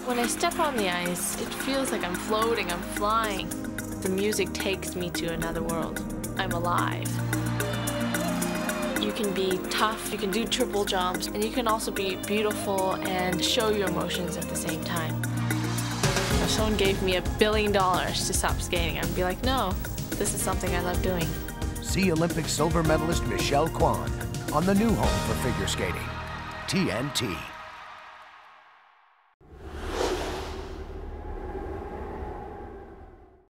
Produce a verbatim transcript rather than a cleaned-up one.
When I step on the ice, it feels like I'm floating, I'm flying. The music takes me to another world. I'm alive. You can be tough, you can do triple jumps, and you can also be beautiful and show your emotions at the same time. If someone gave me a billion dollars to stop skating, I'd be like, no, this is something I love doing. See Olympic silver medalist Michelle Kwan on the new home for figure skating, T N T.